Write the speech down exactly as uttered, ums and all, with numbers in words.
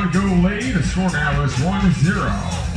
to go away. The score now is one zero.